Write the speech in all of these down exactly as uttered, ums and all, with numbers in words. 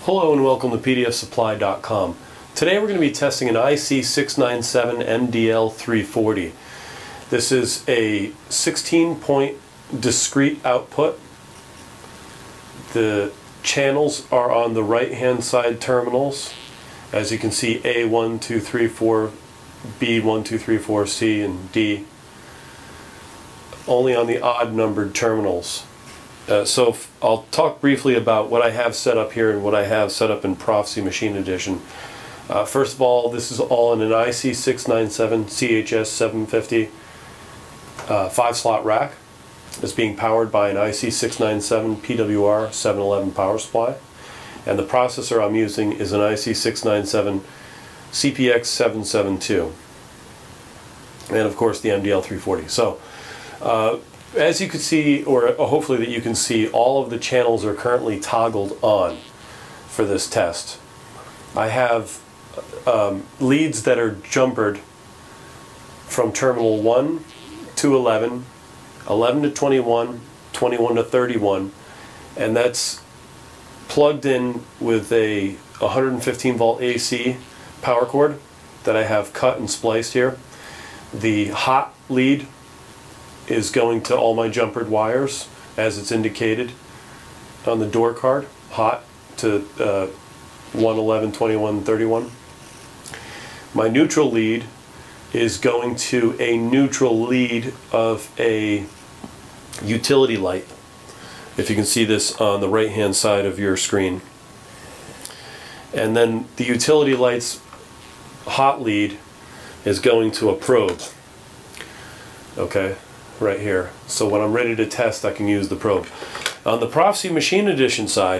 Hello and welcome to P D F supply dot com. Today we're going to be testing an I C six nine seven M D L three forty. This is a sixteen point discrete output. The channels are on the right hand side terminals. As you can see, A one, two, three, four, B one, two, three, four, C, and D. Only on the odd numbered terminals. Uh, so I'll talk briefly about what I have set up here and what I have set up in Proficy Machine Edition. Uh, first of all, this is all in an I C six nine seven C H S seven fifty uh, five slot rack. It's being powered by an I C six nine seven P W R seven eleven power supply. And the processor I'm using is an I C six nine seven C P X seven seventy-two. And of course the M D L three forty. So, uh, as you can see, or hopefully that you can see, all of the channels are currently toggled on for this test. I have um, leads that are jumpered from terminal one to eleven, eleven to twenty-one, twenty-one to thirty-one, and that's plugged in with a one hundred fifteen volt A C power cord that I have cut and spliced here. The hot lead is going to all my jumpered wires as it's indicated on the door card, hot to uh, one, eleven, twenty-one, thirty-one. My neutral lead is going to a neutral lead of a utility light, if you can see this on the right hand side of your screen. And then the utility light's hot lead is going to a probe. Okay, right here. So when I'm ready to test, I can use the probe. On the Proficy Machine Edition side,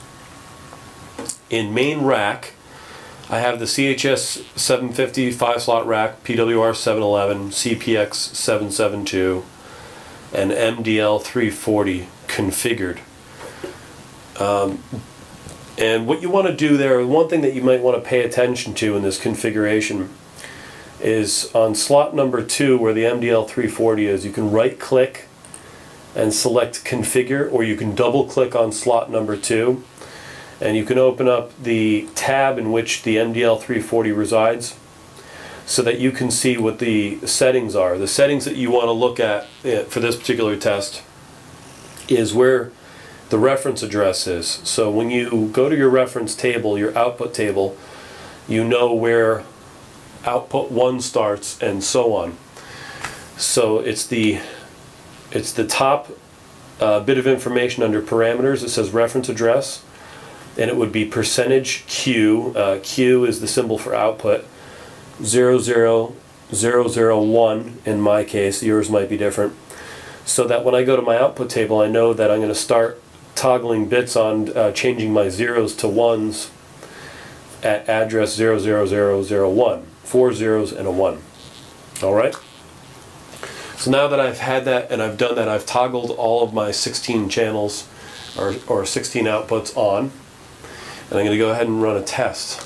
in main rack, I have the C H S seven fifty five slot rack, P W R seven eleven, C P X seven seventy-two, and M D L three forty configured. Um, and what you want to do there, one thing that you might want to pay attention to in this configuration is on slot number two where the M D L three forty is, you can right click and select configure, or you can double click on slot number two and you can open up the tab in which the M D L three forty resides so that you can see what the settings are. The settings that you want to look at for this particular test is where the reference address is. So when you go to your reference table, your output table, you know where output one starts and so on. So it's the it's the top uh, bit of information under parameters. It says reference address, and it would be percentage Q. Uh, Q is the symbol for output. Zero zero zero zero one in my case. Yours might be different. So that when I go to my output table, I know that I'm going to start toggling bits on uh, changing my zeros to ones at address zero zero zero zero one. Four zeros and a one. Alright? So now that I've had that and I've done that, I've toggled all of my sixteen channels or, or sixteen outputs on, and I'm going to go ahead and run a test.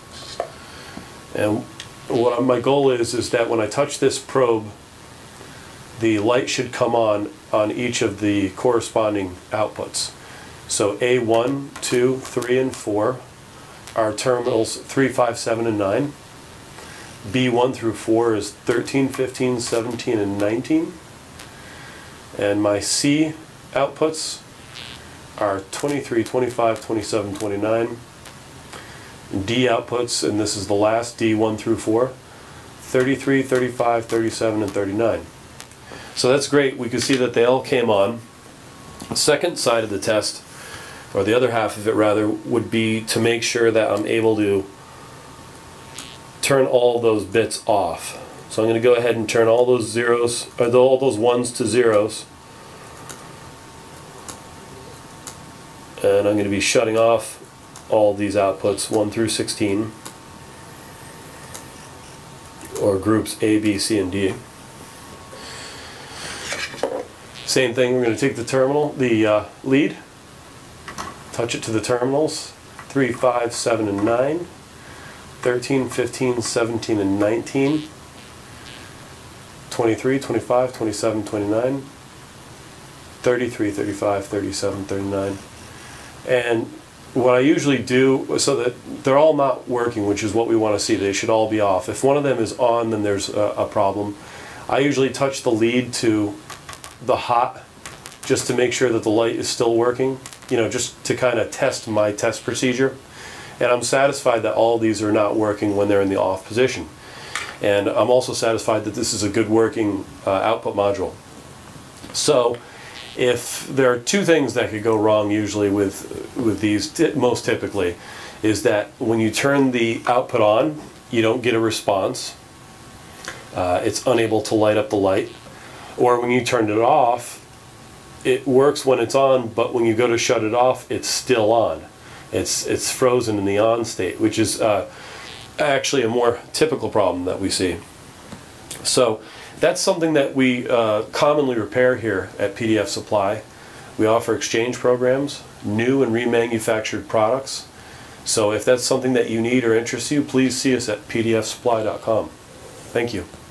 And what my goal is is that when I touch this probe, the light should come on on each of the corresponding outputs. So A one, two, three, and four are terminals three, five, seven, and nine. B one through four is thirteen, fifteen, seventeen, and nineteen. And my C outputs are twenty-three, twenty-five, twenty-seven, twenty-nine. D outputs, and this is the last, D one through four, thirty-three, thirty-five, thirty-seven, and thirty-nine. So that's great. We can see that they all came on. The second side of the test, or the other half of it rather, would be to make sure that I'm able to turn all those bits off. So I'm going to go ahead and turn all those zeros, or all those ones to zeros. And I'm going to be shutting off all these outputs, one through sixteen, or groups A, B, C, and D. Same thing, we're going to take the terminal, the uh, lead, touch it to the terminals, three, five, seven, and nine. thirteen, fifteen, seventeen, and nineteen, twenty-three, twenty-five, twenty-seven, twenty-nine, thirty-three, thirty-five, thirty-seven, thirty-nine, and what I usually do, so that they're all not working, which is what we want to see, they should all be off. If one of them is on, then there's a, a problem. I usually touch the lead to the hot, just to make sure that the light is still working, you know, just to kind of test my test procedure. And I'm satisfied that all these are not working when they're in the off position. And I'm also satisfied that this is a good working uh, output module. So if there are two things that could go wrong usually with, with these, most typically, is that when you turn the output on, you don't get a response. Uh, it's unable to light up the light. Or when you turn it off, it works when it's on, but when you go to shut it off, it's still on. It's, it's frozen in the on state, which is uh, actually a more typical problem that we see. So that's something that we uh, commonly repair here at P D F Supply. We offer exchange programs, new and remanufactured products. So if that's something that you need or interests you, please see us at P D F supply dot com. Thank you.